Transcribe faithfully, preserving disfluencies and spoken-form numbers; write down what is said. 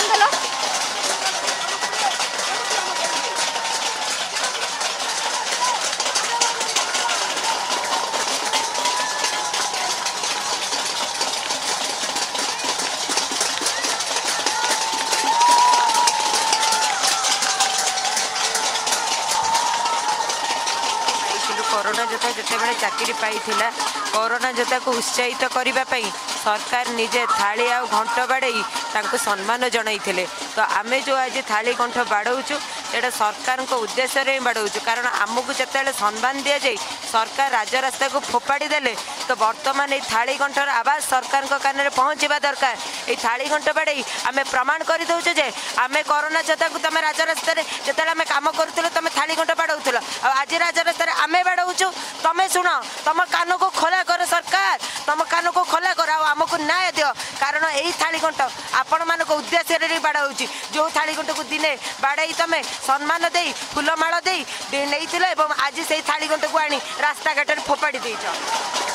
ଦେଲ कोरोना जोता जिते चाकरी पाई कोरोना जोता को उत्साहित करने सरकार निजे थाली आ घंट बाड़े सम्मान जनईले तो आम जो आज थाली कंठ बाड़ौचु से सरकार उद्देश्य ही बाड़ौचु कारण आमको जिते सम्मान दि जाए सरकार राजरास्ता को फोपाड़ी देले तो बर्तमान ये थाली कंठर आवाज सरकार कान में पहुँचवा दरकार ये थाली कंठ बाड़े आम प्रमाण कर दौचे जे आम कोरोना जोता को तुम राजरास्ता जिते आम कम करूँ तुम थाली कंठ बाड़ौल आज राजरास्ता आम बाड़ौचु तुम शुण तुम कान को खोला कर सरकार तुम कान को खोला कर आमको न्याय दियो कारण यही थाली कंठ आपण मान उद्देश्य बाड़ा जो थाली कंठ को दिने बाड़े तुम सम्मान दे फुलमाल दे नहीं आज से थाली कंठ को आनी रास्ता घाट फोपाड़ी देच।